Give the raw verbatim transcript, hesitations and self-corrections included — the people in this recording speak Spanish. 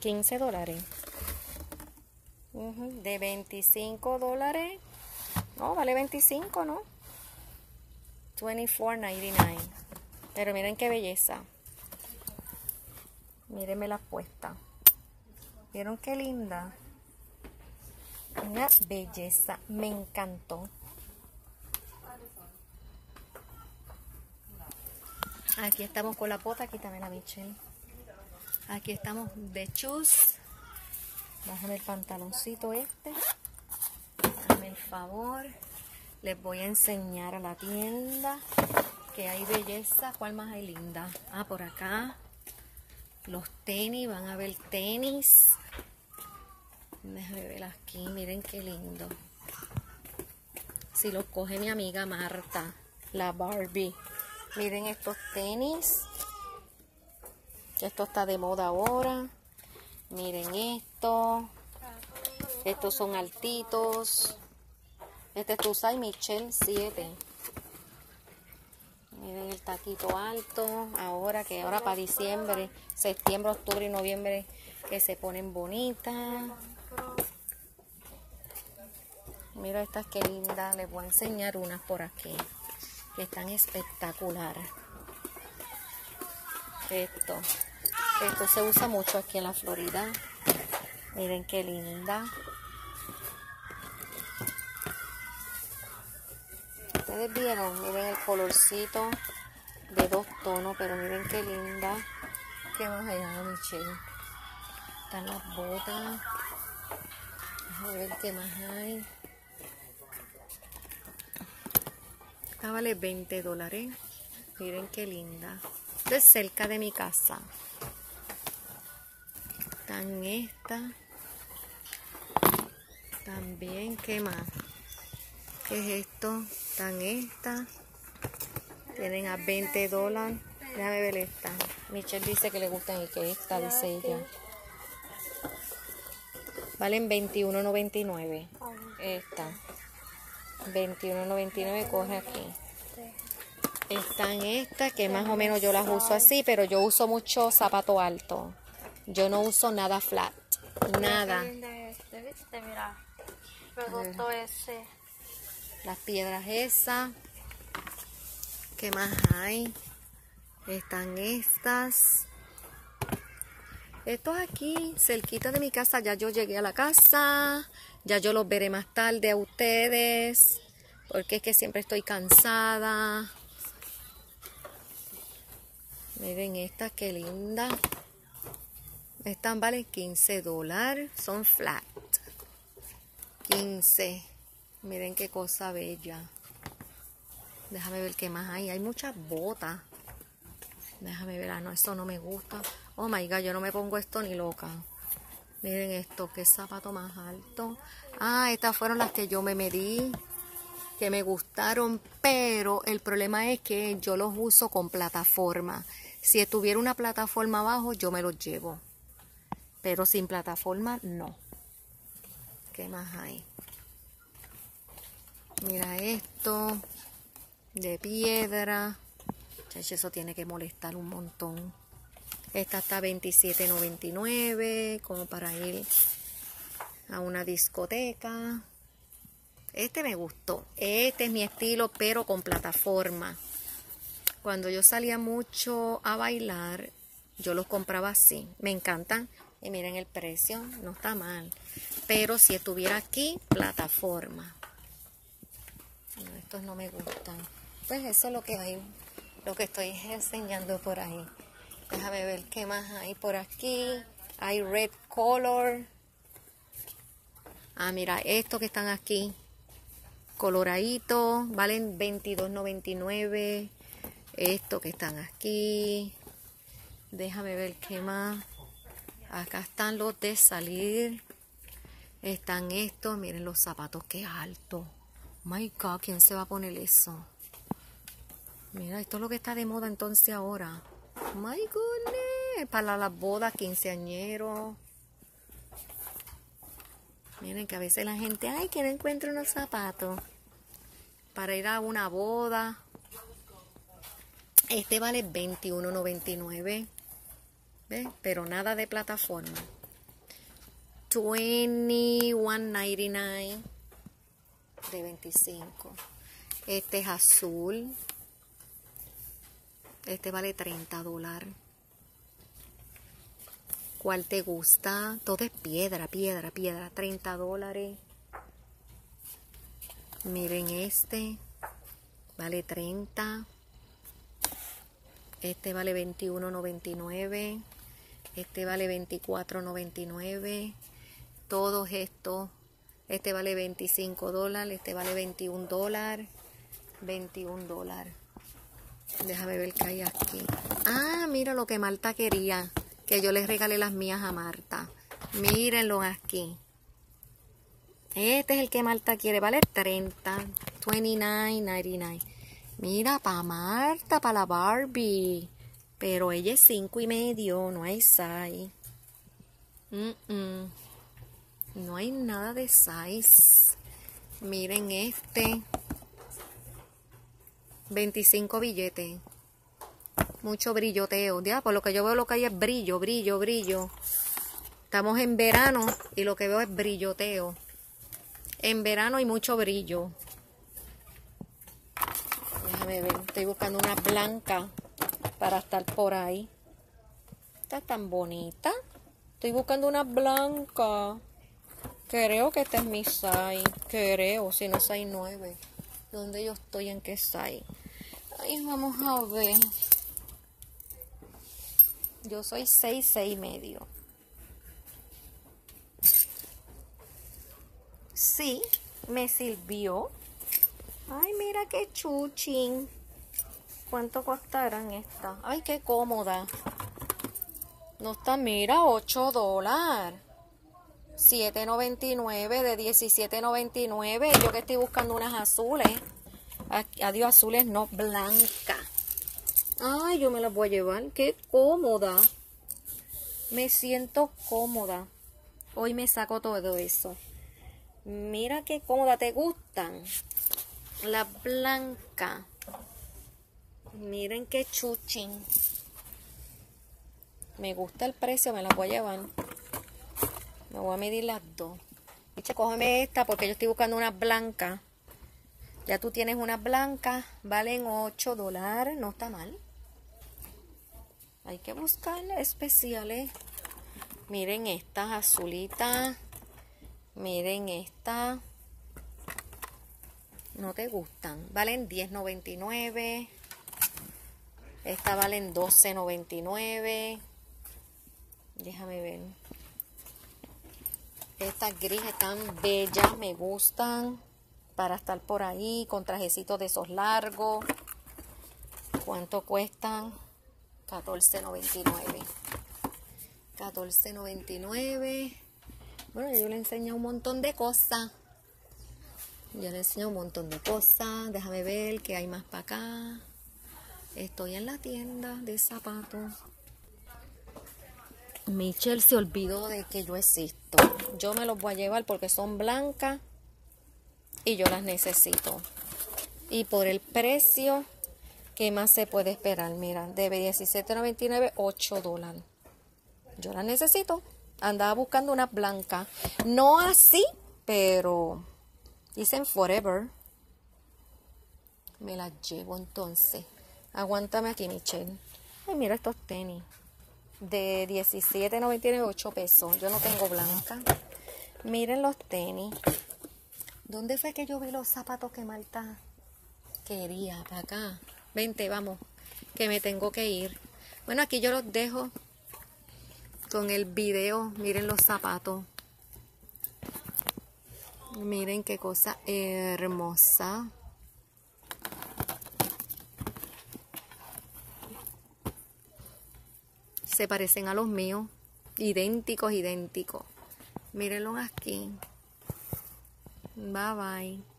quince dólares. Uh-huh. De veinticinco dólares. No, vale veinticinco, ¿no? veinticuatro noventa y nueve. Pero miren qué belleza. Mírenme la puesta. ¿Vieron qué linda? Una belleza. Me encantó. Aquí estamos con la bota. Quítame la Michelle. Aquí estamos de chus. Bájame el pantaloncito este. Dame el favor. Les voy a enseñar a la tienda que hay belleza. ¿Cuál más hay linda? Ah, por acá. Los tenis. Van a ver tenis. Déjame ver aquí. Miren qué lindo. Si los coge mi amiga Marta. La Barbie. Miren estos tenis. Esto está de moda ahora. Miren esto. Estos son altitos. Este es tu size Michelle siete. Miren el taquito alto. Ahora que ahora para diciembre, septiembre, octubre y noviembre que se ponen bonitas. Mira estas que lindas. Les voy a enseñar unas por aquí que están espectaculares. Esto. Esto se usa mucho aquí en la Florida. Miren qué linda. Ustedes vieron, miren el colorcito de dos tonos, pero miren qué linda. ¿Qué más hay, Michelle? Están las botas. A ver qué más hay. Esta vale veinte dólares. Miren qué linda. Esto es cerca de mi casa. Están estas. También, ¿qué más? ¿Qué es esto? Están estas. Tienen a veinte dólares. Déjame ver esta. Michelle dice que le gustan y que esta, dice ella. Valen veintiuno noventa y nueve. Esta. veintiuno noventa y nueve, coge aquí. Están estas que más o menos yo las uso así, pero yo uso mucho zapato alto. Yo no uso nada flat. Nada. Mira, me gustó ese. Las piedras esas. ¿Qué más hay? Están estas. Estos aquí, cerquita de mi casa. Ya yo llegué a la casa. Ya yo los veré más tarde a ustedes. Porque es que siempre estoy cansada. Miren estas, qué linda. Estas valen quince dólares. Son flat. quince. Miren qué cosa bella. Déjame ver qué más hay. Hay muchas botas. Déjame ver. Ah, no, esto no me gusta. Oh my God, yo no me pongo esto ni loca. Miren esto, qué zapato más alto. Ah, estas fueron las que yo me medí. Que me gustaron, pero el problema es que yo los uso con plataforma. Si estuviera una plataforma abajo, yo me los llevo. Pero sin plataforma, no. ¿Qué más hay? Mira esto. De piedra. Chacho, eso tiene que molestar un montón. Esta está veintisiete noventa y nueve. Como para ir a una discoteca. Este me gustó. Este es mi estilo, pero con plataforma. Cuando yo salía mucho a bailar, yo los compraba así. Me encantan. Y miren el precio. No está mal. Pero si estuviera aquí, plataforma. No, estos no me gustan. Pues eso es lo que hay. Lo que estoy enseñando por ahí. Déjame ver qué más hay por aquí. Hay red color. Ah, mira, estos que están aquí. Coloradito, valen veintidós noventa y nueve. Estos que están aquí. Déjame ver qué más. Acá están los de salir. Están estos. Miren los zapatos, qué alto. My God, ¿quién se va a poner eso? Mira, esto es lo que está de moda entonces ahora. My goodness. Para las bodas, quinceañeros. Miren que a veces la gente, ay, que no encuentra unos zapatos para ir a una boda. Este vale veintiuno noventa y nueve. ¿Ves? Pero nada de plataforma. veintiuno noventa y nueve de veinticinco. Este es azul. Este vale treinta dólares. ¿Cuál te gusta? Todo es piedra, piedra, piedra. treinta dólares. Miren este. Vale treinta. Este vale veintiuno noventa y nueve. Este vale veinticuatro noventa y nueve. Todos estos. Este vale veinticinco dólares. Este vale veintiún dólares. veintiún dólares. Déjame ver qué hay aquí. Ah, mira lo que Marta quería. Que yo les regalé las mías a Marta. Mírenlo aquí. Este es el que Marta quiere. Vale treinta. veintinueve noventa y nueve. Mira, para Marta, para la Barbie. Pero ella es cinco y medio. No hay size. Mm -mm. No hay nada de size. Miren este. veinticinco billetes. Mucho brilloteo. Ya, por lo que yo veo lo que hay es brillo, brillo, brillo. Estamos en verano y lo que veo es brilloteo. En verano hay mucho brillo. Déjame ver. Estoy buscando una blanca para estar por ahí. Está tan bonita. Estoy buscando una blanca. Creo que este es mi size. Creo, si no es size nueve. ¿Dónde yo estoy? ¿En qué size? Ay, vamos a ver. Yo soy seis, seis y medio. Sí, me sirvió. Ay, mira qué chuchín. ¿Cuánto costarán estas? Ay, qué cómoda. No está, mira, ocho dólares. siete noventa y nueve de diecisiete noventa y nueve. Yo que estoy buscando unas azules. Adiós, azules, no, blancas. Ay, yo me las voy a llevar. Qué cómoda. Me siento cómoda. Hoy me saco todo eso. Mira qué cómoda. ¿Te gustan? La blanca. Miren qué chuchín. Me gusta el precio. Me las voy a llevar. Me voy a medir las dos. Dice, cógeme esta porque yo estoy buscando unas blancas. Ya tú tienes unas blancas. Valen ocho dólares. No está mal. Hay que buscar especiales. Miren estas azulitas. Miren estas. No te gustan. Valen diez noventa y nueve. Estas valen doce noventa y nueve. Déjame ver. Estas gris están bellas. Me gustan. Para estar por ahí. Con trajecitos de esos largos. ¿Cuánto cuestan? catorce noventa y nueve. catorce noventa y nueve. Bueno, yo le enseño un montón de cosas. Yo le enseño un montón de cosas. Déjame ver qué hay más para acá. Estoy en la tienda de zapatos. Michelle se olvidó de que yo existo. Yo me los voy a llevar porque son blancas y yo las necesito. Y por el precio, ¿qué más se puede esperar? Mira, de diecisiete noventa y nueve, ocho dólares. Yo las necesito. Andaba buscando una blanca. No así, pero dicen Forever. Me las llevo entonces. Aguántame aquí, Michelle. Ay, mira estos tenis. De diecisiete noventa y nueve, ocho pesos. Yo no tengo blanca. Miren los tenis. ¿Dónde fue que yo vi los zapatos que Marta quería? Para acá. Vente, vamos. Que me tengo que ir. Bueno, aquí yo los dejo con el video. Miren los zapatos. Miren qué cosa hermosa. Se parecen a los míos. Idénticos, idénticos. Mírenlos aquí. Bye, bye.